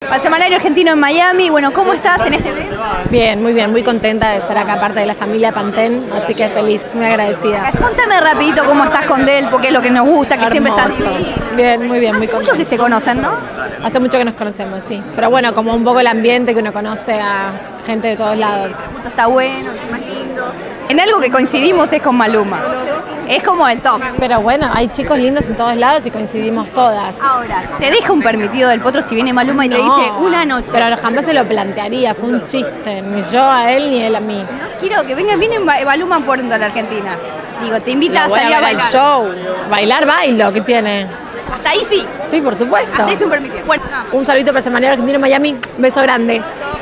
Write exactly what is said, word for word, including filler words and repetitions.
Al Semanario Argentino en Miami. Bueno, ¿cómo estás en este evento? Bien, muy bien, muy contenta de ser acá parte de la familia Pantene, así que feliz, muy agradecida. Contame rapidito cómo estás con Del, porque es lo que nos gusta, que siempre estás Hermoso. divina. Bien, muy bien, muy Hace contenta. mucho que se conocen, ¿no? Hace mucho que nos conocemos, sí. Pero bueno, como un poco el ambiente que uno conoce a gente de todos lados. Justo está bueno, es más lindo. En algo que coincidimos es con Maluma. Es como el top. Pero bueno, hay chicos lindos en todos lados y coincidimos todas. Ahora, ¿te deja un permitido del Potro si viene Maluma y te No, dice una noche? Pero jamás se lo plantearía, fue un chiste. Ni yo a él ni él a mí. No quiero que venga, viene Maluma por a la Argentina. Digo, te invita Lo a voy salir a ver el bailar. show. Bailar, bailo, ¿qué tiene? Hasta ahí sí. Sí, por supuesto. Hasta ahí es un permitido. Bueno, no. Un saludito para el Semanario Argentino en Miami. Beso grande.